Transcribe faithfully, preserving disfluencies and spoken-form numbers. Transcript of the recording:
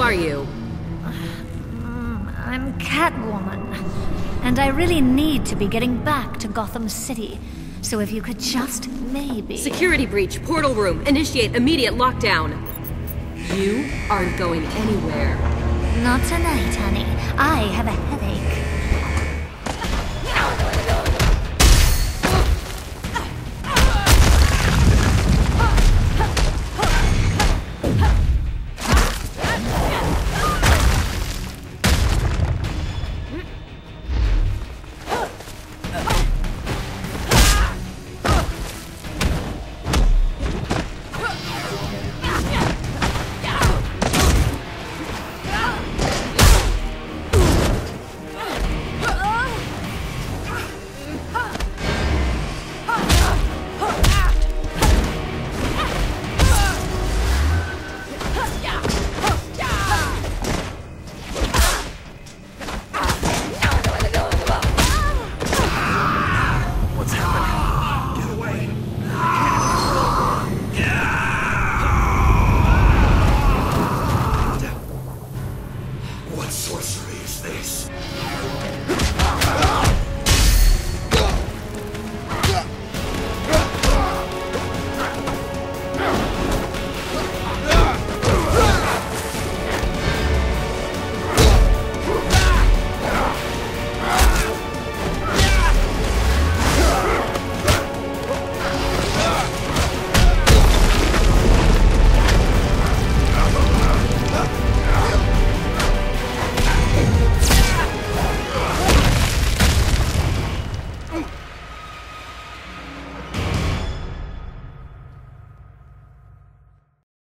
are you? I'm Catwoman, and I really need to be getting back to Gotham City. So if you could just maybe... Security breach, portal room, initiate immediate lockdown. You aren't going anywhere. Not tonight, honey. I have a